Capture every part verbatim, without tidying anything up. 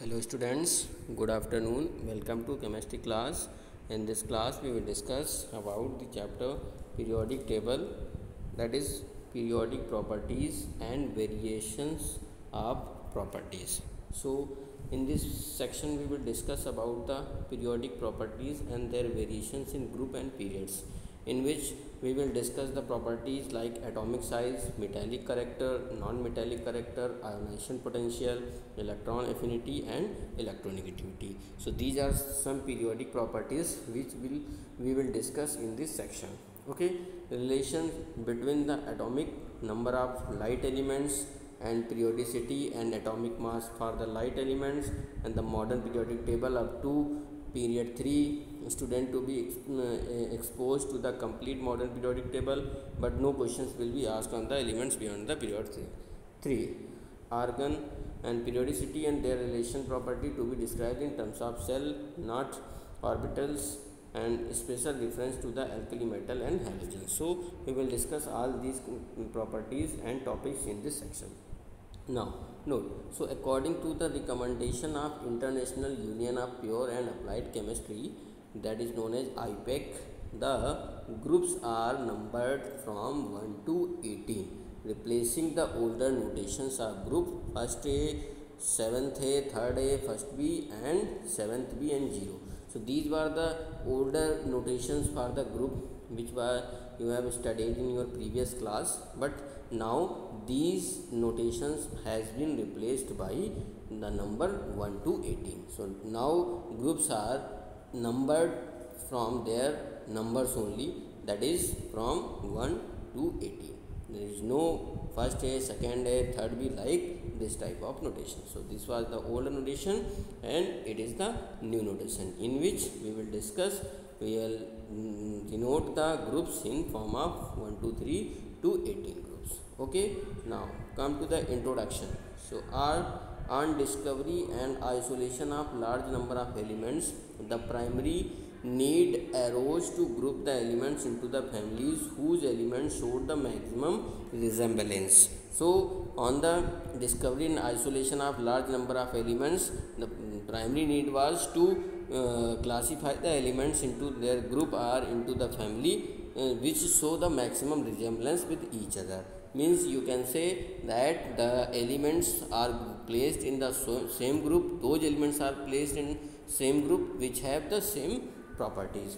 Hello students, good afternoon. Welcome to chemistry class. In this class we will discuss about the chapter periodic table, that is periodic properties and variations of properties. So in this section we will discuss about the periodic properties and their variations in group and periods, in which we will discuss the properties like atomic size, metallic character, non-metallic character, ionization potential, electron affinity and electronegativity. So these are some periodic properties which will we will discuss in this section. Okay, relation between the atomic number of light elements and periodicity and atomic mass for the light elements, and the modern periodic table up to period three student to be uh, exposed to the complete modern periodic table, but no questions will be asked on the elements beyond the period three. three. Argon and periodicity and their relation property to be described in terms of cell, not orbitals, and special reference to the alkali metal and halogen. So we will discuss all these properties and topics in this section. Now note, so according to the recommendation of International Union of Pure and Applied Chemistry, that is known as I P E C, the groups are numbered from one to eighteen, replacing the older notations of group first A, seventh A, third A, first B and seventh B and zero. So these were the older notations for the group which were you have studied in your previous class, but now these notations has been replaced by the number one to eighteen. So now groups are numbered from their numbers only, that is from one to eighteen. There is no first A, second A, third B like this type of notation. So this was the older notation and it is the new notation, in which we will discuss, we will mm, denote the groups in form of one, two, three to eighteen groups. Okay, now come to the introduction. So our on discovery and isolation of large number of elements, the primary need arose to group the elements into the families whose elements showed the maximum resemblance. So on the discovery and isolation of large number of elements, the primary need was to uh, classify the elements into their group or into the family uh, which show the maximum resemblance with each other. Means you can say that the elements are placed in the same group, those elements are placed in same group which have the same properties.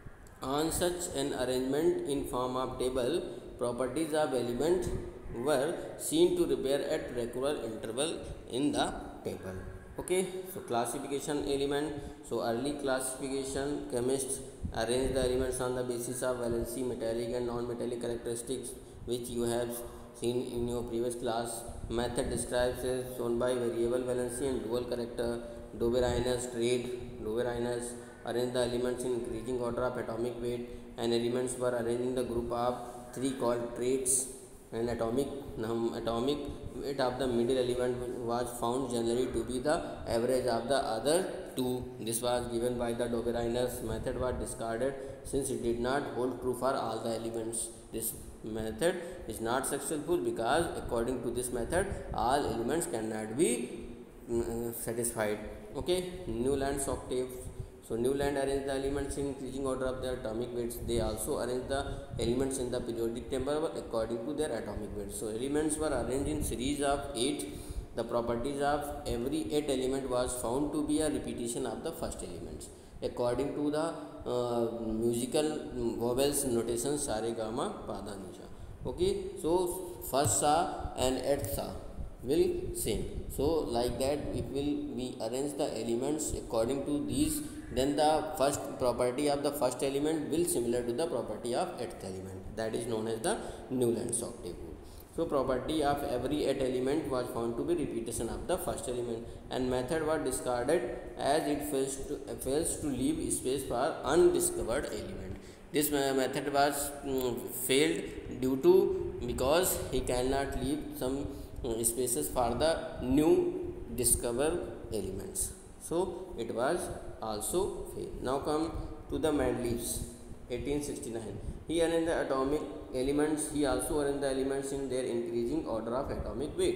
On such an arrangement in form of table, properties of element were seen to appear at regular interval in the table. Okay, so classification element. So early classification chemists arrange the elements on the basis of valency, metallic and non-metallic characteristics, which you have seen in your previous class. Method describes as shown by variable valency and dual character. Dobereiner trade, Dobereiner arrange the elements in increasing order of atomic weight, and elements were arranged in the group of three called traits, and atomic um, atomic weight of the middle element was found generally to be the average of the other two. This was given by the Dobereiner's method was discarded since it did not hold true for all the elements. This method is not successful because according to this method all elements cannot be um, satisfied. Okay, Newland's octave. So Newland arranged the elements in increasing order of their atomic weights. They also arranged the elements in the periodic table according to their atomic weights. So elements were arranged in series of eight. The properties of every eight element was found to be a repetition of the first elements according to the uh, musical vowels notation sa re ga ma pa dha ni sa. Okay, so first sa and eighth sa will same. So like that it will we arrange the elements according to these, then the first property of the first element will similar to the property of eighth element, that is known as the Newland's octave rule. So property of every eight element was found to be repetition of the first element, and method was discarded as it fails to, uh, fails to leave space for undiscovered element. This method was um, failed due to because he cannot leave some uh, spaces for the new discovered elements. So it was also failed. Now come to the Mendeleev's eighteen sixty-nine. He arranged the atomic elements. He also arranged the elements in their increasing order of atomic weight,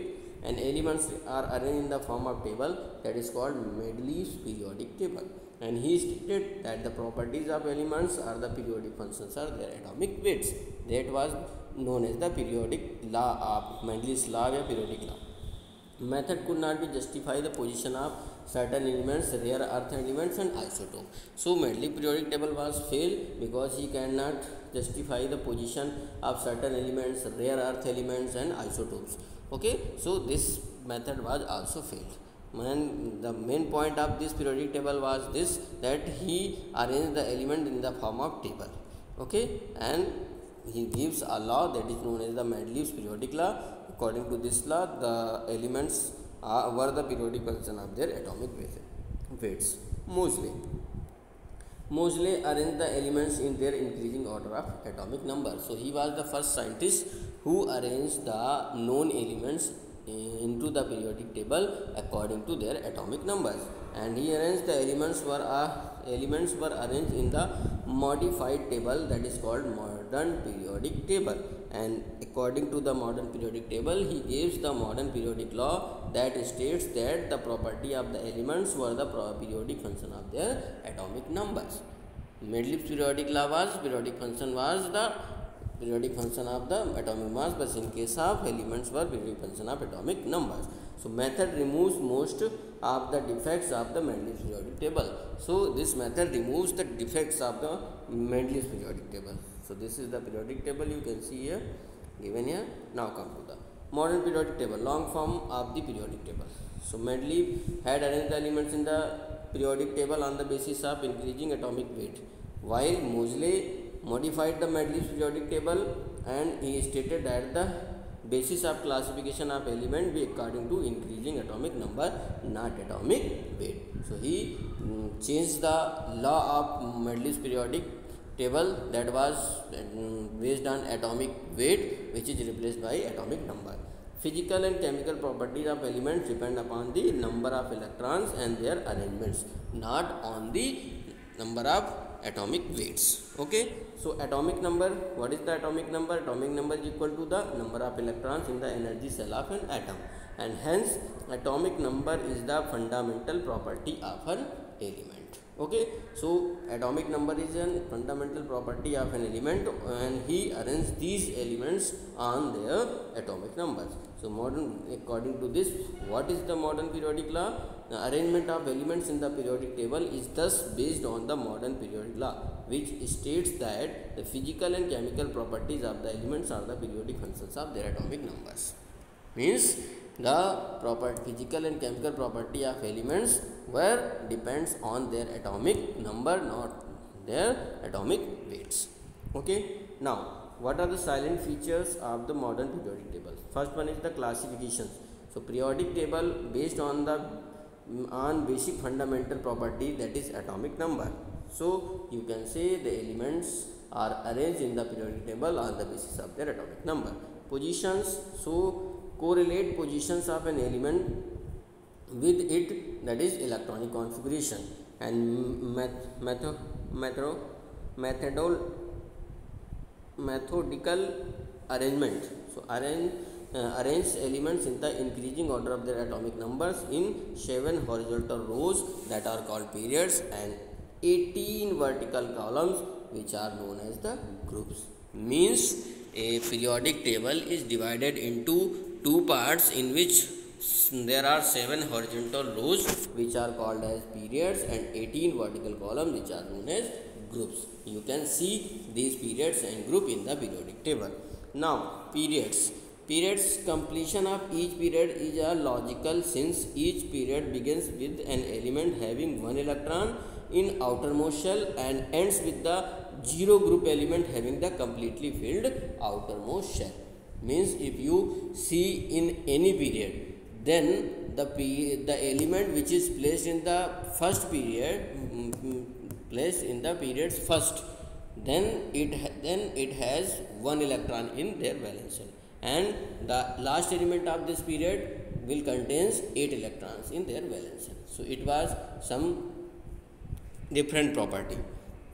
and elements are arranged in the form of table, that is called Mendeleev's periodic table. And he stated that the properties of elements are the periodic functions are their atomic weights. That was known as the periodic law of Mendeleev's law or periodic law. Method could not be justify the position of certain elements, rare earth elements and isotope. So Mendeleev periodic table was failed because he cannot justify the position of certain elements, rare earth elements and isotopes. Okay, so this method was also failed. And the main point of this periodic table was this, that he arranged the element in the form of table. Okay, and he gives a law that is known as the Mendeleev's periodic law. According to this law, the elements are, were the periodic function of their atomic weights. Moseley. Moseley arranged the elements in their increasing order of atomic number. So he was the first scientist who arranged the known elements into the periodic table according to their atomic numbers, and he arranged the elements were uh, elements were arranged in the modified table, that is called modern periodic table. And according to the modern periodic table, he gives the modern periodic law that states that the property of the elements were the periodic function of their atomic numbers. Mendeleev's periodic law was periodic function was the periodic function of the atomic mass, but in case of elements were periodic function of atomic numbers. So method removes most of the defects of the Mendeleev's periodic table. So this method removes the defects of the Mendeleev's periodic table. So this is the periodic table you can see here, given here. Now come to the modern periodic table, long form of the periodic table. So Mendeleev had arranged the elements in the periodic table on the basis of increasing atomic weight, while Moseley modified the Mendeleev's periodic table, and he stated that the basis of classification of element be according to increasing atomic number, not atomic weight. So he um, changed the law of Mendeleev's periodic table that was um, based on atomic weight, which is replaced by atomic number. Physical and chemical properties of elements depend upon the number of electrons and their arrangements, not on the number of atomic weights. Okay, so atomic number, what is the atomic number? Atomic number is equal to the number of electrons in the energy cell of an atom, and hence atomic number is the fundamental property of an element. Okay, so atomic number is a fundamental property of an element, and he arranged these elements on their atomic numbers. So modern, according to this, what is the modern periodic law? The arrangement of elements in the periodic table is thus based on the modern periodic law, which states that the physical and chemical properties of the elements are the periodic functions of their atomic numbers. Means the proper physical and chemical property of elements were depends on their atomic number, not their atomic weights. Okay, now what are the silent features of the modern periodic table? First one is the classifications. So periodic table based on the on basic fundamental property, that is atomic number. So you can say the elements are arranged in the periodic table on the basis of their atomic number. Positions, so correlate positions of an element with it, that is electronic configuration. And math, method, method, methodol, methodical arrangement. So arrange Uh, arrange elements in the increasing order of their atomic numbers in seven horizontal rows that are called periods, and eighteen vertical columns which are known as the groups. Means a periodic table is divided into two parts in which there are seven horizontal rows which are called as periods, and eighteen vertical columns which are known as groups. You can see these periods and group in the periodic table. Now periods. Periods, completion of each period is a logical, since each period begins with an element having one electron in outermost shell and ends with the zero group element having the completely filled outermost shell. Means if you see in any period, then the the element which is placed in the first period placed in the periods first, then it then it has one electron in their valence shell, and the last element of this period will contains eight electrons in their valence shell. So it was some different property.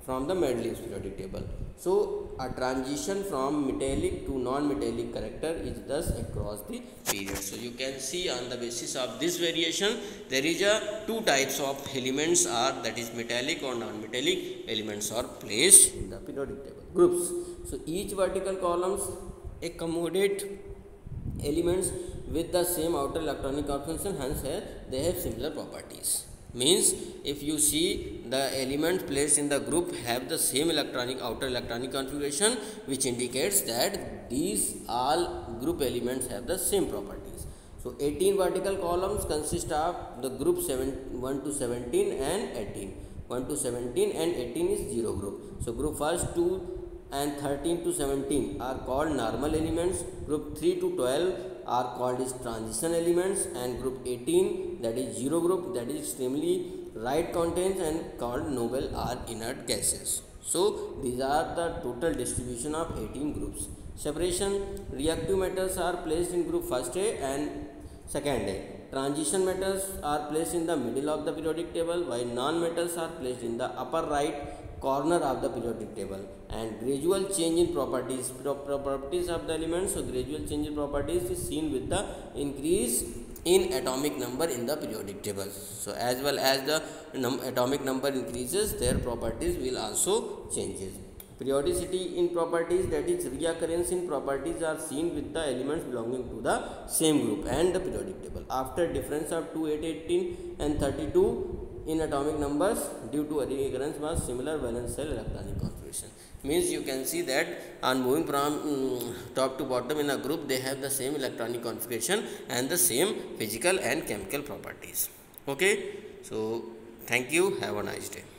from the Mendeleev's periodic table. So a transition from metallic to non-metallic character is thus across the period. So you can see on the basis of this variation there is a two types of elements are, that is metallic or non-metallic elements are placed in the periodic table groups. So each vertical columns accommodate elements with the same outer electronic configuration, hence they have similar properties. Means if you see the elements placed in the group have the same electronic outer electronic configuration, which indicates that these all group elements have the same properties. So eighteen vertical columns consist of the group seven, one to seventeen and eighteen. one to seventeen and eighteen is zero group. So group first two and thirteen to seventeen are called normal elements. Group three to twelve are called as transition elements, and group eighteen, that is zero group, that is extremely light contents and called noble or inert gases. So these are the total distribution of eighteen groups. Separation: reactive metals are placed in group first A and second A. Transition metals are placed in the middle of the periodic table, while non-metals are placed in the upper right corner of the periodic table. And gradual change in properties properties of the elements. So gradual change in properties is seen with the increase in atomic number in the periodic table. So as well as the num atomic number increases, their properties will also changes. Periodicity in properties, that is reoccurrence in properties, are seen with the elements belonging to the same group and the periodic table. After difference of two, eight, eighteen and thirty-two in atomic numbers due to reoccurrence was similar valence shell electronic configuration. Means you can see that on moving from um, top to bottom in a group, they have the same electronic configuration and the same physical and chemical properties. Okay, so thank you, have a nice day.